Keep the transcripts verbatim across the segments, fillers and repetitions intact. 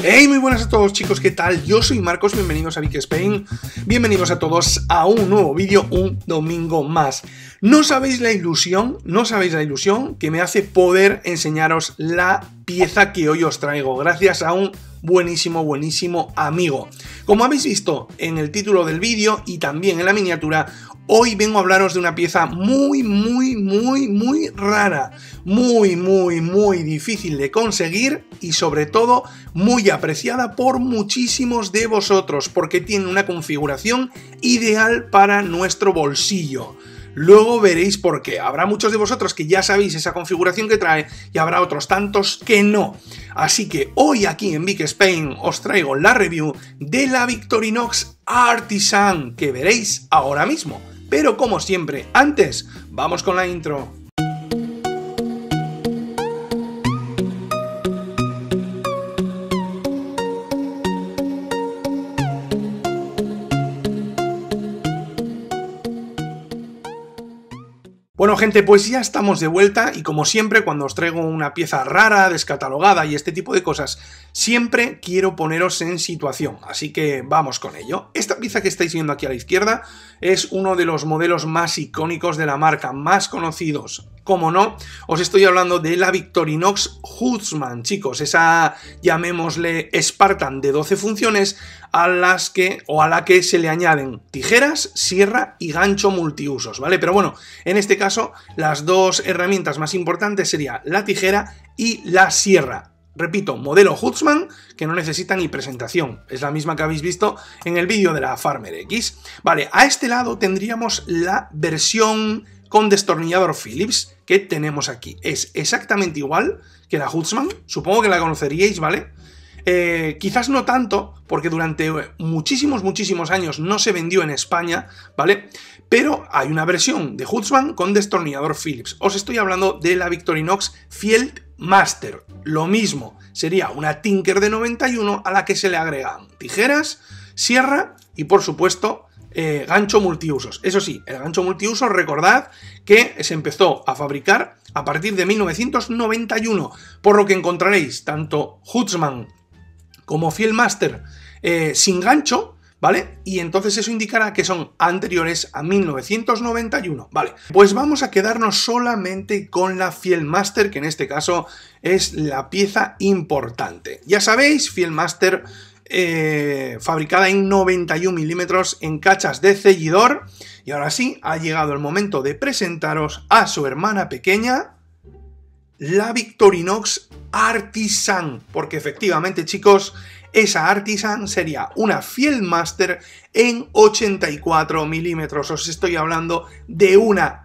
Hey, muy buenas a todos chicos, ¿qué tal? Yo soy Marcos, bienvenidos a Vic Spain, bienvenidos a todos a un nuevo vídeo, un domingo más. No sabéis la ilusión, no sabéis la ilusión que me hace poder enseñaros la pieza que hoy os traigo, gracias a un buenísimo, buenísimo amigo. Como habéis visto en el título del vídeo y también en la miniatura, hoy vengo a hablaros de una pieza muy, muy, muy, muy rara, muy, muy, muy difícil de conseguir y sobre todo muy apreciada por muchísimos de vosotros porque tiene una configuración ideal para nuestro bolsillo. Luego veréis por qué. Habrá muchos de vosotros que ya sabéis esa configuración que trae y habrá otros tantos que no. Así que hoy aquí en Vic Spain os traigo la review de la Victorinox Artisan que veréis ahora mismo. Pero como siempre, antes, vamos con la intro. Bueno gente, pues ya estamos de vuelta y como siempre cuando os traigo una pieza rara, descatalogada y este tipo de cosas, siempre quiero poneros en situación, así que vamos con ello. Esta pieza que estáis viendo aquí a la izquierda es uno de los modelos más icónicos de la marca, más conocidos. Como no, os estoy hablando de la Victorinox Huntsman, chicos, esa, llamémosle Spartan de doce funciones a las que, o a la que se le añaden tijeras, sierra y gancho multiusos, ¿vale? Pero bueno, en este caso, las dos herramientas más importantes serían la tijera y la sierra. Repito, modelo Huntsman que no necesita ni presentación, es la misma que habéis visto en el vídeo de la Farmer X. Vale, a este lado tendríamos la versión con destornillador Phillips que tenemos aquí. Es exactamente igual que la Huntsman, supongo que la conoceríais, ¿vale? Eh, quizás no tanto, porque durante muchísimos, muchísimos años no se vendió en España, ¿vale? Pero hay una versión de Huntsman con destornillador Phillips. Os estoy hablando de la Victorinox Fieldmaster. Lo mismo, sería una Tinker de noventa y uno a la que se le agregan tijeras, sierra y por supuesto Eh, gancho multiusos. Eso sí, el gancho multiuso, recordad que se empezó a fabricar a partir de mil novecientos noventa y uno, por lo que encontraréis tanto Huntsman como Fieldmaster eh, sin gancho, ¿vale? Y entonces eso indicará que son anteriores a mil novecientos noventa y uno, ¿vale? Pues vamos a quedarnos solamente con la Fieldmaster, que en este caso es la pieza importante. Ya sabéis, Fieldmaster Eh, fabricada en noventa y un milímetros en cachas de ceñidor. Y ahora sí, ha llegado el momento de presentaros a su hermana pequeña, la Victorinox Artisan, porque efectivamente chicos, esa Artisan sería una Fieldmaster en ochenta y cuatro milímetros. Os estoy hablando de una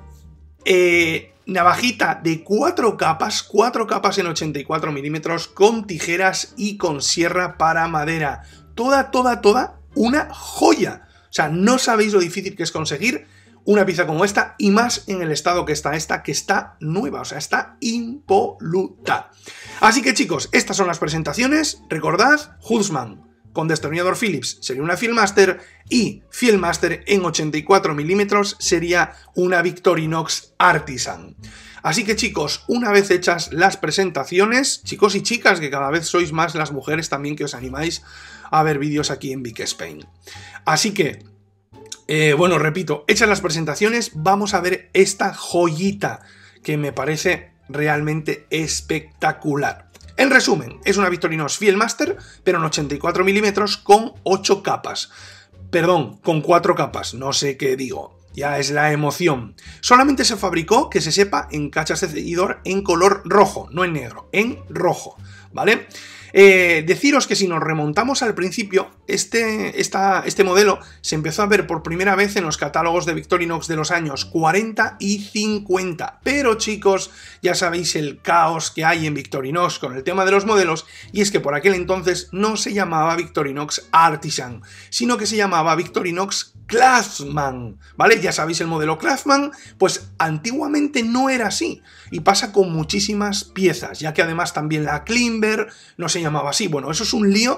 eh, navajita de cuatro capas, cuatro capas en ochenta y cuatro milímetros, con tijeras y con sierra para madera. Toda, toda, toda una joya. O sea, no sabéis lo difícil que es conseguir una pieza como esta, y más en el estado que está esta, que está nueva, o sea, está impoluta. Así que chicos, estas son las presentaciones. Recordad, Huntsman con destornillador Phillips sería una Fieldmaster y Fieldmaster en ochenta y cuatro milímetros sería una Victorinox Artisan. Así que chicos, una vez hechas las presentaciones, chicos y chicas, que cada vez sois más las mujeres también que os animáis a ver vídeos aquí en Vic Spain. Así que, eh, bueno, repito, hechas las presentaciones, vamos a ver esta joyita que me parece realmente espectacular. En resumen, es una Victorinox Fieldmaster, pero en ochenta y cuatro milímetros con ocho capas. Perdón, con cuatro capas, no sé qué digo, ya es la emoción. Solamente se fabricó, que se sepa, en cachas de ceñidor en color rojo, no en negro, en rojo, ¿vale? Eh, deciros que si nos remontamos al principio, este, esta, este modelo se empezó a ver por primera vez en los catálogos de Victorinox de los años cuarenta y cincuenta. Pero chicos, ya sabéis el caos que hay en Victorinox con el tema de los modelos, y es que por aquel entonces no se llamaba Victorinox Artisan, sino que se llamaba Victorinox Craftsman, ¿vale? Ya sabéis el modelo Craftsman, pues antiguamente no era así, y pasa con muchísimas piezas, ya que además también la Klimber no se llamaba así. Bueno, eso es un lío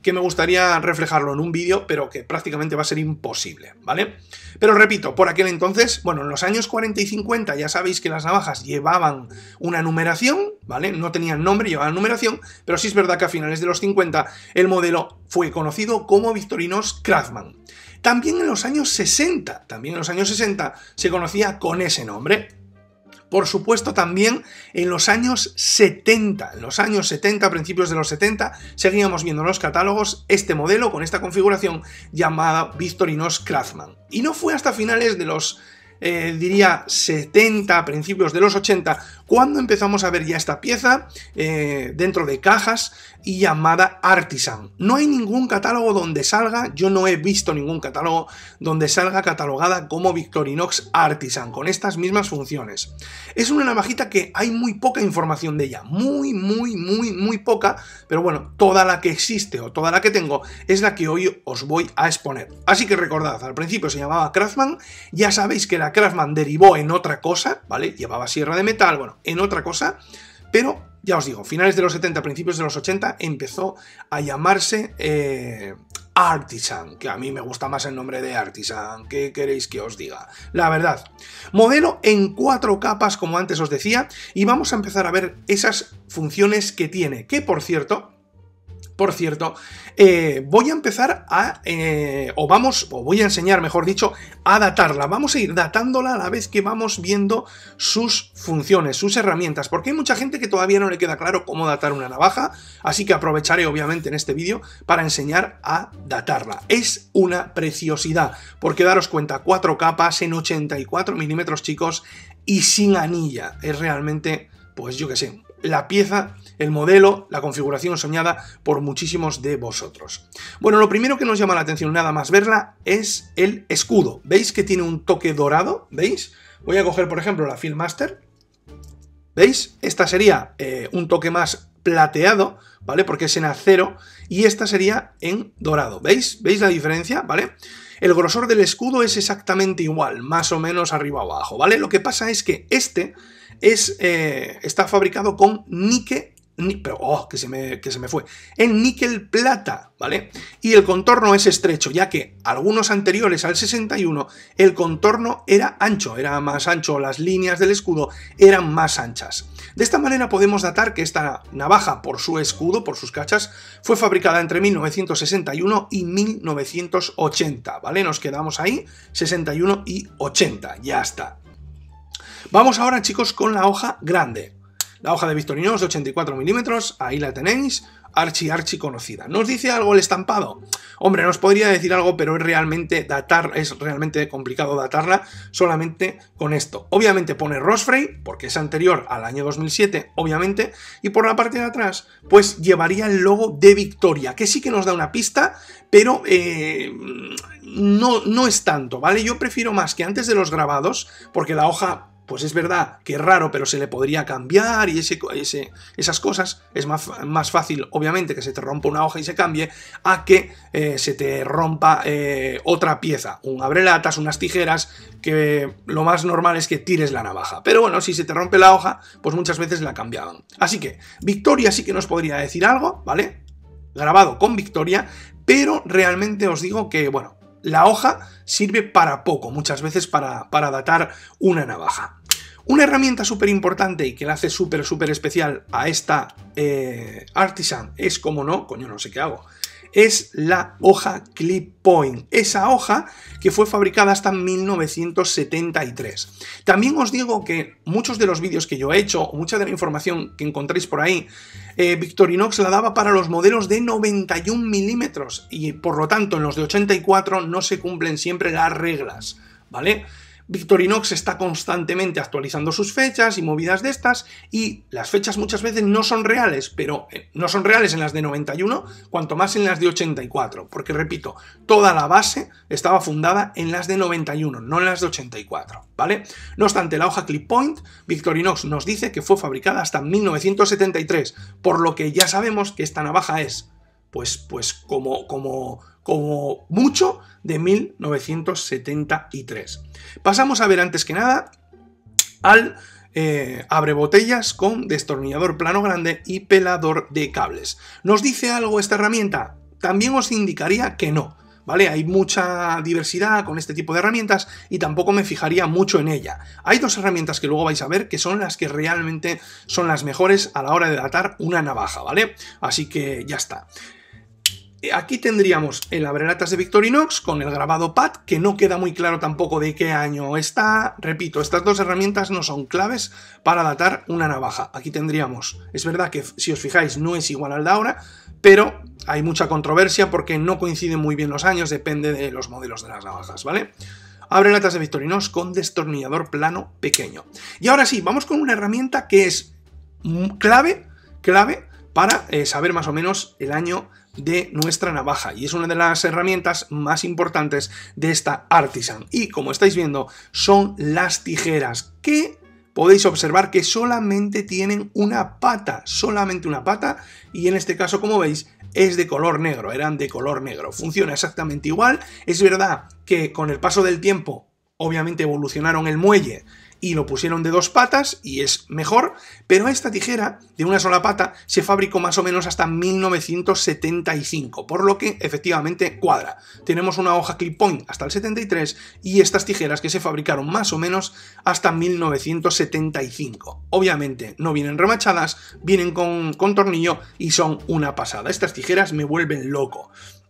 que me gustaría reflejarlo en un vídeo, pero que prácticamente va a ser imposible, ¿vale? Pero repito, por aquel entonces, bueno, en los años cuarenta y cincuenta ya sabéis que las navajas llevaban una numeración, ¿vale? No tenían nombre, llevaban numeración, pero sí es verdad que a finales de los cincuenta el modelo fue conocido como Victorinox Craftsman. También en los años sesenta, también en los años sesenta se conocía con ese nombre. Por supuesto, también en los años setenta, en los años setenta, principios de los setenta, seguíamos viendo en los catálogos este modelo con esta configuración llamada Victorinox Craftsman. Y no fue hasta finales de los, eh, diría, setenta, principios de los ochenta, cuando empezamos a ver ya esta pieza eh, dentro de cajas y llamada Artisan. No hay ningún catálogo donde salga, yo no he visto ningún catálogo donde salga catalogada como Victorinox Artisan, con estas mismas funciones. Es una navajita que hay muy poca información de ella, muy, muy, muy, muy poca, pero bueno, toda la que existe o toda la que tengo es la que hoy os voy a exponer. Así que recordad, al principio se llamaba Craftsman, ya sabéis que la Craftsman derivó en otra cosa, ¿vale? Llevaba sierra de metal, bueno, en otra cosa, pero ya os digo, finales de los setenta, principios de los ochenta, empezó a llamarse eh, Artisan, que a mí me gusta más el nombre de Artisan, ¿qué queréis que os diga? La verdad. Modelo en cuatro capas, como antes os decía, y vamos a empezar a ver esas funciones que tiene, que por cierto... Por cierto, eh, voy a empezar a, eh, o vamos, o voy a enseñar, mejor dicho, a datarla. Vamos a ir datándola a la vez que vamos viendo sus funciones, sus herramientas, porque hay mucha gente que todavía no le queda claro cómo datar una navaja, así que aprovecharé obviamente en este vídeo para enseñar a datarla. Es una preciosidad, porque daros cuenta, cuatro capas en ochenta y cuatro milímetros, chicos, y sin anilla. Es realmente, pues yo qué sé, la pieza, el modelo, la configuración soñada por muchísimos de vosotros. Bueno, lo primero que nos llama la atención nada más verla es el escudo. ¿Veis que tiene un toque dorado? ¿Veis? Voy a coger, por ejemplo, la Fieldmaster. ¿Veis? Esta sería eh, un toque más plateado, ¿vale? Porque es en acero, y esta sería en dorado. ¿Veis? ¿Veis la diferencia? ¿Vale? El grosor del escudo es exactamente igual, más o menos arriba o abajo, ¿vale? Lo que pasa es que este es, eh, está fabricado con níquel, ni, pero, oh, que se, me, que se me fue, en níquel plata, ¿vale? Y el contorno es estrecho, ya que algunos anteriores al sesenta y uno el contorno era ancho, era más ancho, las líneas del escudo eran más anchas. De esta manera podemos datar que esta navaja, por su escudo, por sus cachas, fue fabricada entre mil novecientos sesenta y uno y mil novecientos ochenta, ¿vale? Nos quedamos ahí, sesenta y uno y ochenta, ya está. Vamos ahora, chicos, con la hoja grande. La hoja de Victorinox de ochenta y cuatro milímetros, ahí la tenéis, archi archi conocida. ¿Nos dice algo el estampado? Hombre, nos podría decir algo, pero es realmente datar, es realmente complicado datarla solamente con esto. Obviamente pone Rosfray, porque es anterior al año dos mil siete, obviamente, y por la parte de atrás, pues llevaría el logo de Victoria, que sí que nos da una pista, pero eh, no, no es tanto, ¿vale? Yo prefiero más que antes de los grabados, porque la hoja... pues es verdad que es raro, pero se le podría cambiar y ese, ese, esas cosas. Es más, más fácil, obviamente, que se te rompa una hoja y se cambie, a que eh, se te rompa eh, otra pieza. Un abrelatas, unas tijeras, que lo más normal es que tires la navaja. Pero bueno, si se te rompe la hoja, pues muchas veces la cambiaban. Así que Victoria sí que nos podría decir algo, ¿vale? Grabado con Victoria, pero realmente os digo que, bueno, la hoja sirve para poco, muchas veces para, para datar una navaja. Una herramienta súper importante y que la hace súper, súper especial a esta eh, Artisan es, como no, coño, no sé qué hago, es la hoja Clip Point. Esa hoja que fue fabricada hasta mil novecientos setenta y tres. También os digo que muchos de los vídeos que yo he hecho, o mucha de la información que encontréis por ahí, eh, Victorinox la daba para los modelos de noventa y un milímetros y por lo tanto en los de ochenta y cuatro no se cumplen siempre las reglas, ¿vale? Victorinox está constantemente actualizando sus fechas y movidas de estas, y las fechas muchas veces no son reales, pero eh, no son reales en las de noventa y uno, cuanto más en las de ochenta y cuatro, porque repito, toda la base estaba fundada en las de noventa y uno, no en las de ochenta y cuatro, ¿vale? No obstante, la hoja Clip Point, Victorinox nos dice que fue fabricada hasta mil novecientos setenta y tres, por lo que ya sabemos que esta navaja es, pues, pues como, como, como mucho, de mil novecientos setenta y tres. Pasamos a ver antes que nada al eh, abrebotellas con destornillador plano grande y pelador de cables. ¿Nos dice algo esta herramienta? también os indicaría que no, ¿vale? Hay mucha diversidad con este tipo de herramientas y tampoco me fijaría mucho en ella. Hay dos herramientas que luego vais a ver que son las que realmente son las mejores a la hora de datar una navaja, ¿vale? Así que ya está. Aquí tendríamos el abrelatas de Victorinox con el grabado P A T, que no queda muy claro tampoco de qué año está. Repito, estas dos herramientas no son claves para datar una navaja. Aquí tendríamos, es verdad que si os fijáis no es igual al de ahora, pero hay mucha controversia porque no coinciden muy bien los años, depende de los modelos de las navajas, ¿vale? Abrelatas de Victorinox con destornillador plano pequeño. Y ahora sí, vamos con una herramienta que es clave, clave para eh, saber más o menos el año de nuestra navaja, y es una de las herramientas más importantes de esta Artisan. Y como estáis viendo, son las tijeras, que podéis observar que solamente tienen una pata, solamente una pata, y en este caso, como veis, es de color negro, eran de color negro. Funciona exactamente igual. Es verdad que con el paso del tiempo, obviamente evolucionaron el muelle y lo pusieron de dos patas y es mejor, pero esta tijera de una sola pata se fabricó más o menos hasta mil novecientos setenta y cinco, por lo que efectivamente cuadra. Tenemos una hoja clip point hasta el setenta y tres y estas tijeras que se fabricaron más o menos hasta mil novecientos setenta y cinco. Obviamente no vienen remachadas, vienen con, con tornillo y son una pasada. Estas tijeras me vuelven loco.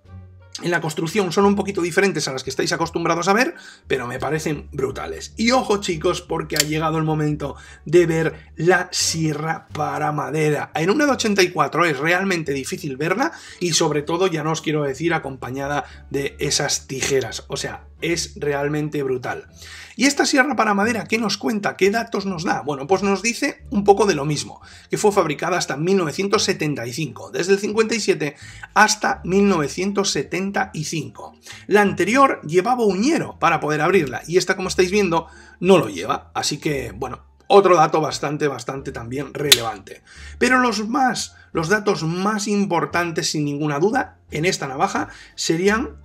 En la construcción son un poquito diferentes a las que estáis acostumbrados a ver, pero me parecen brutales. Y ojo chicos, porque ha llegado el momento de ver la sierra para madera. En una de ochenta y cuatro es realmente difícil verla y sobre todo, ya no os quiero decir, acompañada de esas tijeras. O sea, es realmente brutal. ¿Y esta sierra para madera qué nos cuenta? ¿Qué datos nos da? Bueno, pues nos dice un poco de lo mismo, que fue fabricada hasta mil novecientos setenta y cinco, desde el cincuenta y siete hasta mil novecientos setenta y cinco. La anterior llevaba uñero para poder abrirla y esta, como estáis viendo, no lo lleva, así que, bueno, otro dato bastante, bastante también relevante. Pero los más, los datos más importantes, sin ninguna duda, en esta navaja serían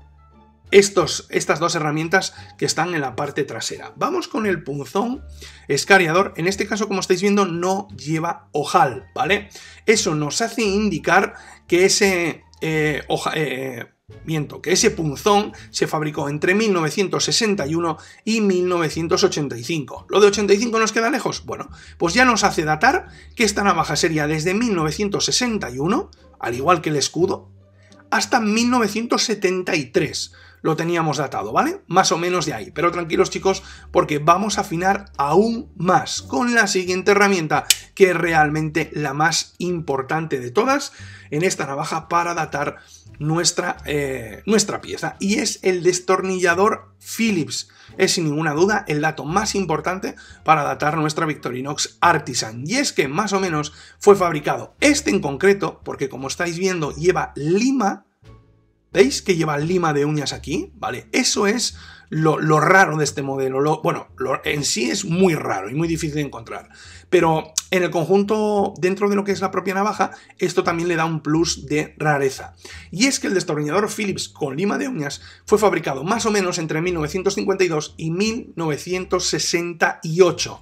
Estos, estas dos herramientas que están en la parte trasera. Vamos con el punzón escariador. En este caso, como estáis viendo, no lleva ojal, ¿vale? Eso nos hace indicar que ese eh, hoja, eh, miento, que ese punzón se fabricó entre mil novecientos sesenta y uno y mil novecientos ochenta y cinco. ¿Lo de ochenta y cinco nos queda lejos? Bueno, pues ya nos hace datar que esta navaja sería desde mil novecientos sesenta y uno, al igual que el escudo, hasta mil novecientos setenta y tres. Lo teníamos datado, ¿vale? Más o menos de ahí. Pero tranquilos chicos, porque vamos a afinar aún más con la siguiente herramienta, que es realmente la más importante de todas en esta navaja para datar nuestra, eh, nuestra pieza. Y es el destornillador Phillips. Es sin ninguna duda el dato más importante para datar nuestra Victorinox Artisan. Y es que más o menos fue fabricado este en concreto, porque como estáis viendo lleva lima. ¿Veis que lleva lima de uñas aquí? Vale, eso es lo, lo raro de este modelo. Lo, bueno, lo, en sí es muy raro y muy difícil de encontrar. Pero en el conjunto, dentro de lo que es la propia navaja, esto también le da un plus de rareza. Y es que el destornillador Phillips con lima de uñas fue fabricado más o menos entre mil novecientos cincuenta y dos y mil novecientos sesenta y ocho.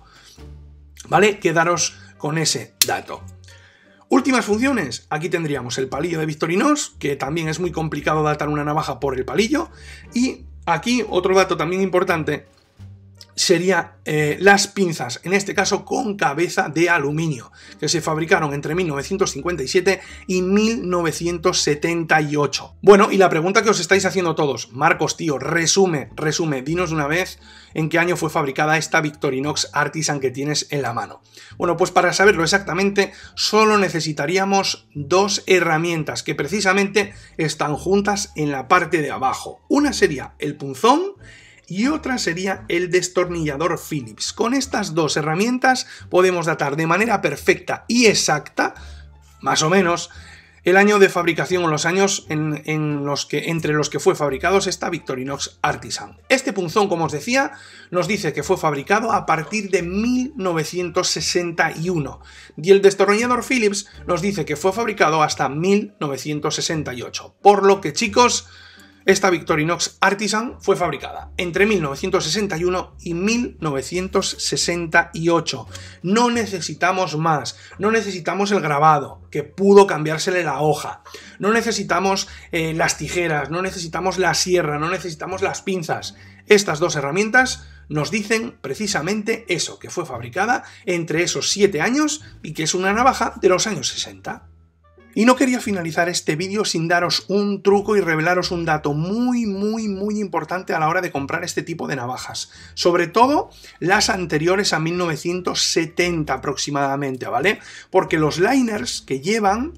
¿Vale? Quedaros con ese dato. Últimas funciones, aquí tendríamos el palillo de Victorinox, que también es muy complicado datar una navaja por el palillo, y aquí otro dato también importante sería eh, las pinzas, en este caso con cabeza de aluminio, que se fabricaron entre mil novecientos cincuenta y siete y mil novecientos setenta y ocho. Bueno, y la pregunta que os estáis haciendo todos, Marcos, tío, resume, resume, dinos de una vez en qué año fue fabricada esta Victorinox Artisan que tienes en la mano. Bueno, pues para saberlo exactamente, solo necesitaríamos dos herramientas que precisamente están juntas en la parte de abajo. Una sería el punzón y otra sería el destornillador Phillips. Con estas dos herramientas podemos datar de manera perfecta y exacta, más o menos, el año de fabricación o los años en, en los que, entre los que fue fabricado esta Victorinox Artisan. Este punzón, como os decía, nos dice que fue fabricado a partir de mil novecientos sesenta y uno y el destornillador Phillips nos dice que fue fabricado hasta mil novecientos sesenta y ocho. Por lo que, chicos, Esta Victorinox Artisan fue fabricada entre mil novecientos sesenta y uno y mil novecientos sesenta y ocho. No necesitamos más, no necesitamos el grabado, que pudo cambiársele la hoja, no necesitamos eh, las tijeras, no necesitamos la sierra, no necesitamos las pinzas. Estas dos herramientas nos dicen precisamente eso, que fue fabricada entre esos siete años y que es una navaja de los años sesenta. Y no quería finalizar este vídeo sin daros un truco y revelaros un dato muy, muy, muy importante a la hora de comprar este tipo de navajas. Sobre todo las anteriores a mil novecientos setenta aproximadamente, ¿vale? Porque los liners que llevan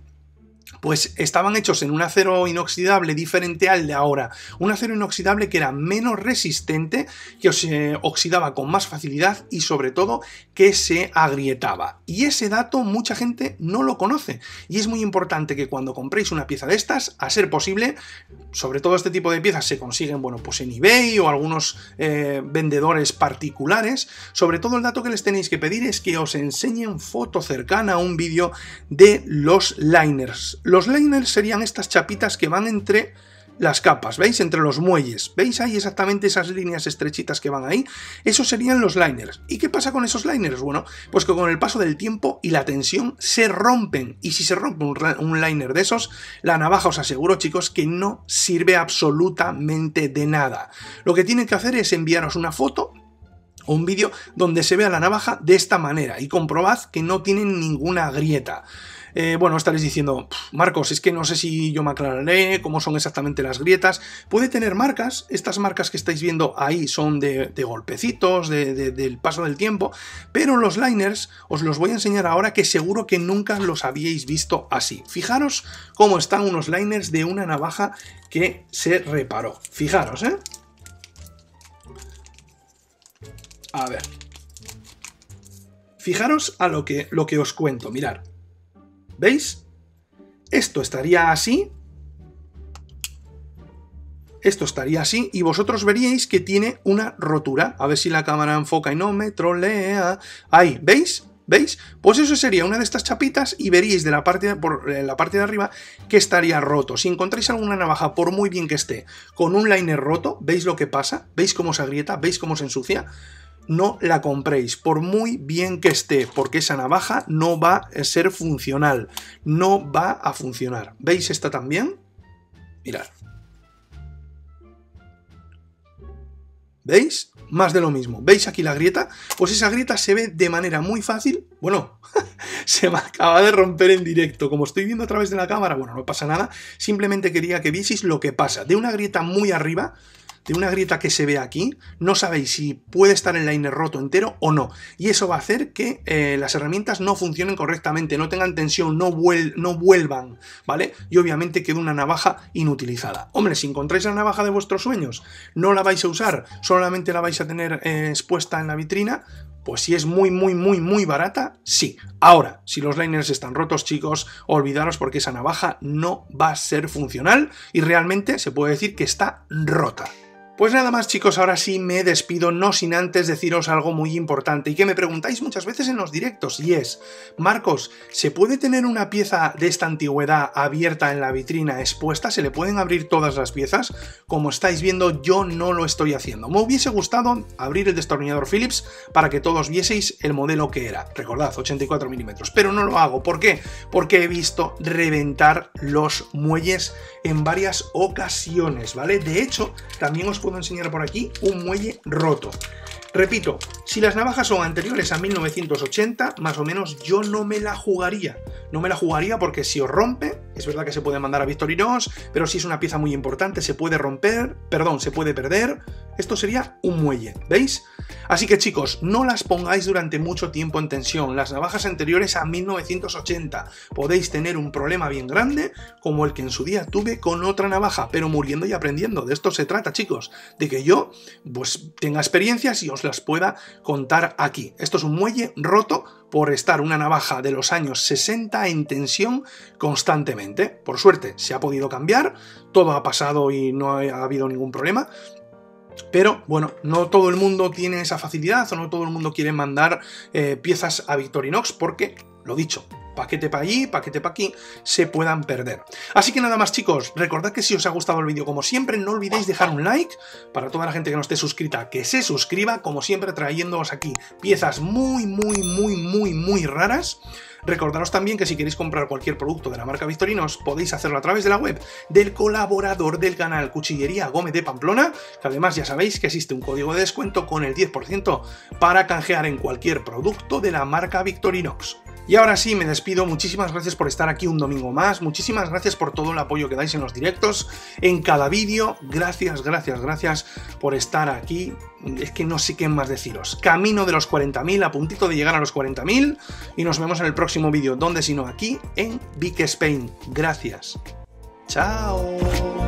pues estaban hechos en un acero inoxidable diferente al de ahora. Un acero inoxidable que era menos resistente, que se oxidaba con más facilidad y sobre todo que se agrietaba. Y ese dato mucha gente no lo conoce. Y es muy importante que cuando compréis una pieza de estas, a ser posible, sobre todo este tipo de piezas se consiguen, bueno, pues en eBay o algunos eh, vendedores particulares. Sobre todo el dato que les tenéis que pedir es que os enseñen foto cercana a un vídeo de los liners. Los liners serían estas chapitas que van entre las capas, ¿veis? Entre los muelles. ¿Veis ahí exactamente esas líneas estrechitas que van ahí? Esos serían los liners. ¿Y qué pasa con esos liners? Bueno, pues que con el paso del tiempo y la tensión se rompen. Y si se rompe un, un liner de esos, la navaja os aseguro, chicos, que no sirve absolutamente de nada. Lo que tienen que hacer es enviaros una foto o un vídeo donde se vea la navaja de esta manera y comprobad que no tienen ninguna grieta. Eh, bueno, estaréis diciendo, Marcos, es que no sé si yo me aclararé cómo son exactamente las grietas. Puede tener marcas, estas marcas que estáis viendo ahí son de, de golpecitos, de, de, del paso del tiempo, pero los liners os los voy a enseñar ahora que seguro que nunca los habíais visto así. Fijaros cómo están unos liners de una navaja que se reparó. Fijaros, ¿eh? A ver. Fijaros a lo que, lo que os cuento, mirad. ¿Veis? Esto estaría así. Esto estaría así y vosotros veríais que tiene una rotura. A ver si la cámara enfoca y no me trolea. Ahí, ¿veis? ¿Veis? Pues eso sería una de estas chapitas y veríais de la parte, por la parte de arriba que estaría roto. Si encontráis alguna navaja, por muy bien que esté, con un liner roto, ¿veis lo que pasa? ¿Veis cómo se agrieta? ¿Veis cómo se ensucia? No la compréis, por muy bien que esté, porque esa navaja no va a ser funcional, no va a funcionar. ¿Veis esta también? Mirad. ¿Veis? Más de lo mismo. ¿Veis aquí la grieta? Pues esa grieta se ve de manera muy fácil. Bueno, se me acaba de romper en directo. Como estoy viendo a través de la cámara, bueno, no pasa nada. Simplemente quería que vieseis lo que pasa. De una grieta muy arriba, de una grieta que se ve aquí, no sabéis si puede estar el liner roto entero o no. Y eso va a hacer que eh, las herramientas no funcionen correctamente, no tengan tensión, no, vuel no vuelvan, ¿vale? Y obviamente queda una navaja inutilizada. Hombre, si encontráis la navaja de vuestros sueños, no la vais a usar, solamente la vais a tener eh, expuesta en la vitrina, pues si es muy, muy, muy, muy barata, sí. Ahora, si los liners están rotos, chicos, olvidaros porque esa navaja no va a ser funcional y realmente se puede decir que está rota. Pues nada más, chicos, ahora sí me despido, no sin antes deciros algo muy importante y que me preguntáis muchas veces en los directos, y es, Marcos, ¿se puede tener una pieza de esta antigüedad abierta en la vitrina expuesta? ¿Se le pueden abrir todas las piezas? Como estáis viendo, yo no lo estoy haciendo. Me hubiese gustado abrir el destornillador Phillips para que todos vieseis el modelo que era. Recordad, ochenta y cuatro milímetros, pero no lo hago. ¿Por qué? Porque he visto reventar los muelles en varias ocasiones, ¿vale? De hecho, también os puedo enseñar por aquí un muelle roto. Repito, si las navajas son anteriores a mil novecientos ochenta, más o menos yo no me la jugaría. No me la jugaría porque si os rompe, es verdad que se puede mandar a Victorinox, pero si es una pieza muy importante se puede romper, perdón, se puede perder. Esto sería un muelle, ¿veis? Así que chicos, no las pongáis durante mucho tiempo en tensión. Las navajas anteriores a mil novecientos ochenta podéis tener un problema bien grande, como el que en su día tuve con otra navaja, pero muriendo y aprendiendo. De esto se trata, chicos, de que yo pues tenga experiencias y os las pueda contar aquí. Esto es un muelle roto por estar una navaja de los años sesenta en tensión constantemente. Por suerte se ha podido cambiar, todo ha pasado y no ha habido ningún problema. Pero bueno, no todo el mundo tiene esa facilidad o no todo el mundo quiere mandar eh, piezas a Victorinox porque, lo dicho, paquete para allí, paquete para aquí, se puedan perder. Así que nada más, chicos, recordad que si os ha gustado el vídeo, como siempre, no olvidéis dejar un like, para toda la gente que no esté suscrita, que se suscriba, como siempre trayéndoos aquí piezas muy, muy, muy, muy, muy raras. Recordaros también que si queréis comprar cualquier producto de la marca Victorinos, podéis hacerlo a través de la web del colaborador del canal Cuchillería Gómez de Pamplona, que además ya sabéis que existe un código de descuento con el diez por ciento para canjear en cualquier producto de la marca Victorinox. Y ahora sí, me despido, muchísimas gracias por estar aquí un domingo más, muchísimas gracias por todo el apoyo que dais en los directos, en cada vídeo, gracias, gracias, gracias por estar aquí, es que no sé qué más deciros. Camino de los cuarenta mil, a puntito de llegar a los cuarenta mil, y nos vemos en el próximo vídeo, donde sino aquí, en Vic Spain. Gracias. Chao.